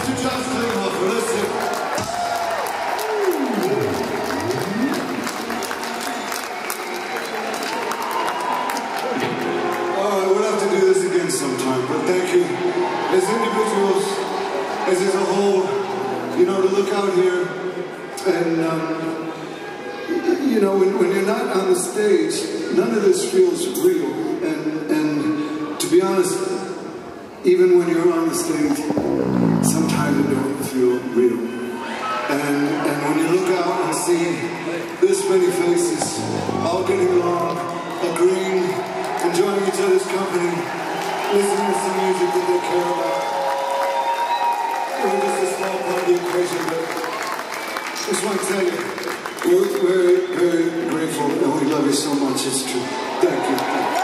Mr. Josh Klinghoffer, listen. We'll have to do this again sometime, but thank you. As individuals, as a whole, you know, to look out here and, you know, when you're not on the stage, none of this feels real. And to be honest, even when you're on the stage, sometimes it don't feel real. And when you look out and see this many faces, all getting along, agreeing, enjoying each other's company, listening to some music that they care about. We're just a small part of the equation, but I just want to tell you, we're very, very grateful and we love you so much. It's true. Thank you.